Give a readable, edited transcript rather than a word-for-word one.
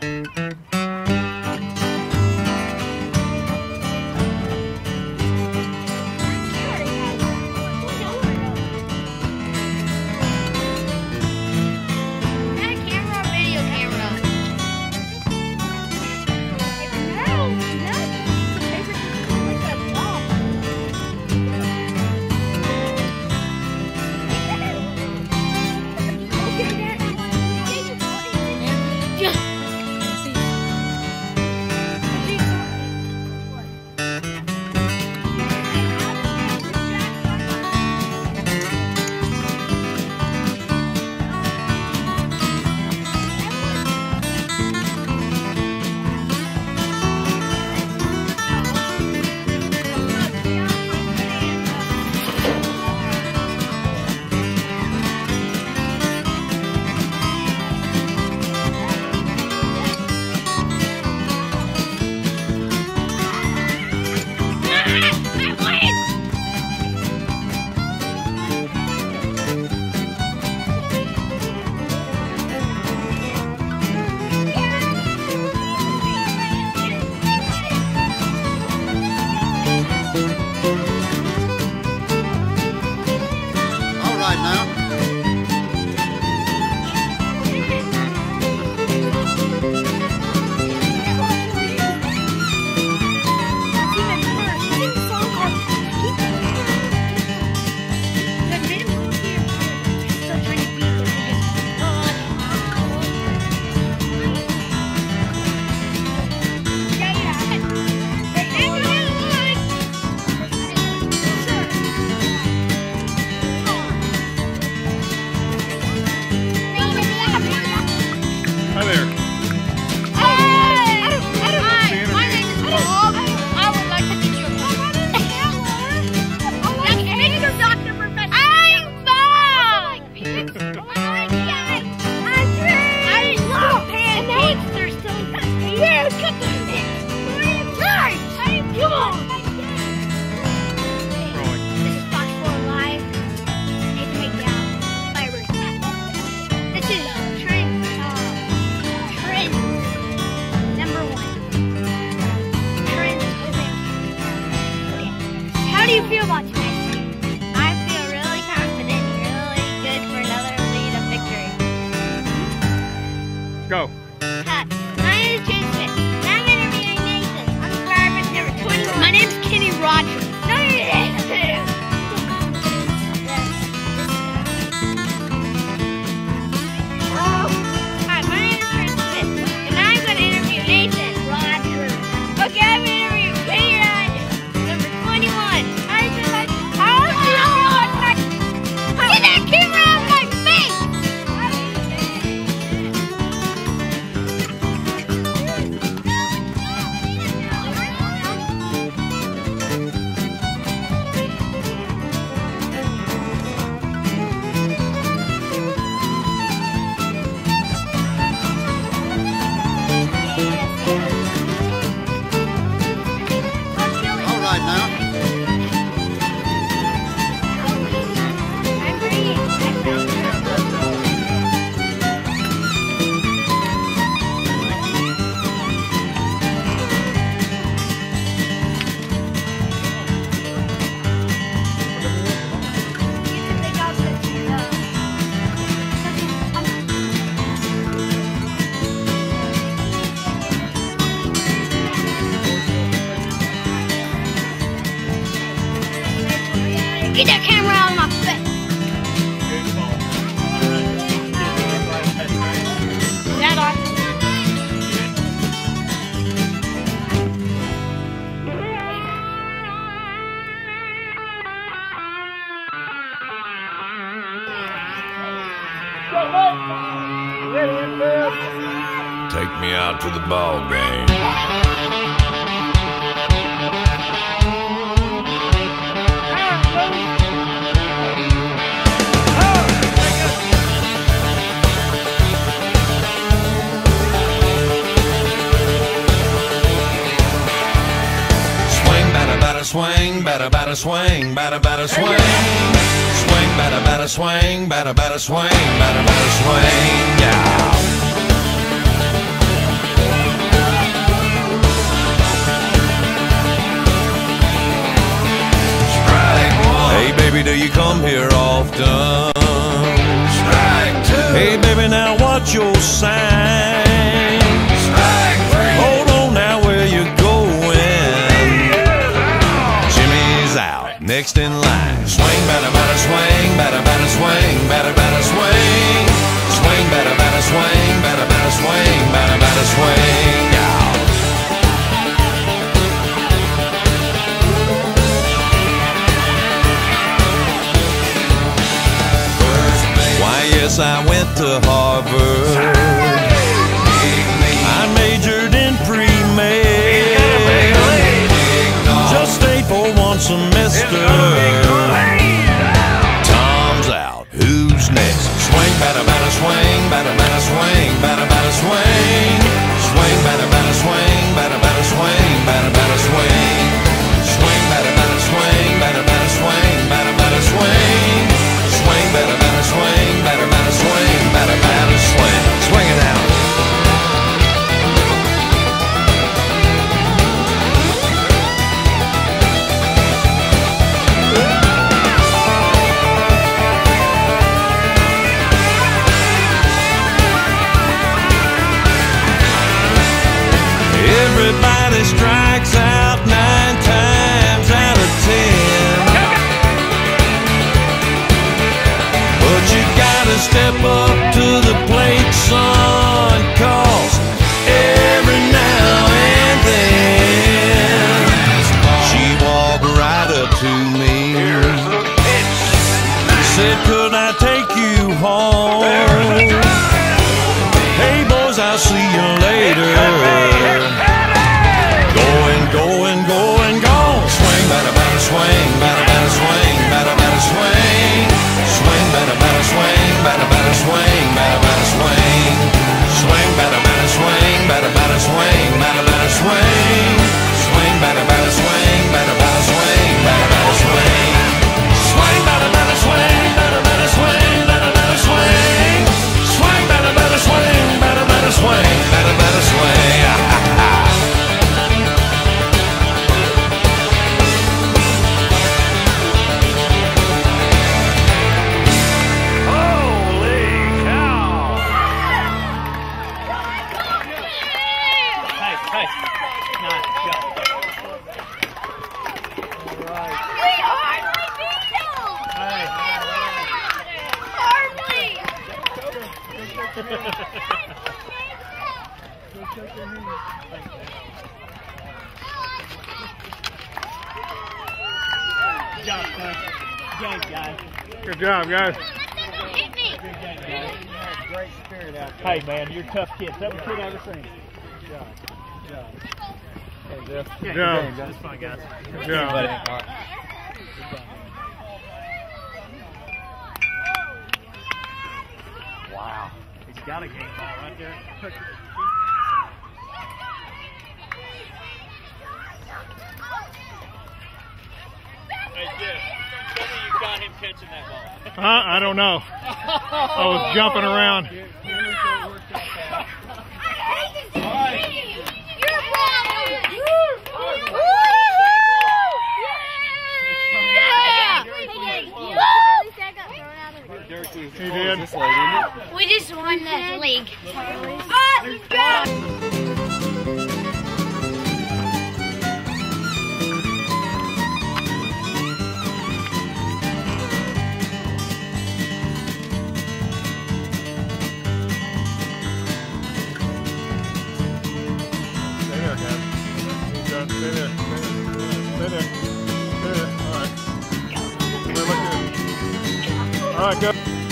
Go. Hi, my name is Trent Smith. And I'm interviewing Nathan. I'm a Firebirds number 21. My name is Kenny Rogers. No, Hi, my name is Trent Smith. And I'm going to interview Nathan Rogers. Okay, I'm going to interview Kenny Rogers, number 21. Get that camera out of my face! All right now. I'm ready. Get that camera out of my face. Is that on? Take me out to the ball game. Swing, batter, batter, swing, batter, batter, swing. Swing, batter, batter, swing, batter, batter, swing, batter, batter, swing, yeah. come here often. Strike two. Hey baby, now what's your sign? Strike three. Hold on now, where you going? Jimmy's out, next in line. Swing, batter, batter, swing, batter, batter, swing, batter, batter, swing. Swing, batter, batter, swing, batter, batter, swing, batter, batter, swing. Yes, I went to Harvard. I majored in pre-med. Just stayed for one semester. Tom's out. Who's next? Swing, batter, batter, swing, batter, batter, swing, batter, batter, swing. Swing, batter, batter, swing, batter, batter, swing, batter, batter, swing. Swing, batter, batter, swing, batter, batter, swing, batter, batter, swing. Swing, batter, batter, swing, batter, batter, swing, batter, batter, swing. Swing it out. Everybody strikes out 9 times out of 10. But you gotta step up to the plate, son, 'cause every now and then she walked right up to me, said, could I take you home? Hey boys, I'll see you later. Going, gone. Swing, batter, batter, swing, batter, batter, swing, batter, batter, swing. Swing, batter, batter, swing, batter, batter, swing, batter, batter, swing. Swing, batter, batter, swing, batter, batter, swing, batter, batter, swing. Swing, batter, batter, swing, batter, batter, swing, batter, batter, swing. Swing, batter, batter, swing, batter, batter, swing, batter, batter, swing. Swing, batter, batter, swing, batter, batter, swing, batter, batter, swing. Good job, guys. Great spirit out there. Hey, man, you're tough kids. That was kid I've ever seen. Good job. Good job. That's fine, guys. Good job. All right. Wow. He's got a game ball right there. Hey, Jeff, tell me you got him catching that ball. I don't know. I was jumping around. He did. We just won that league. Stay there. All right. All right, go.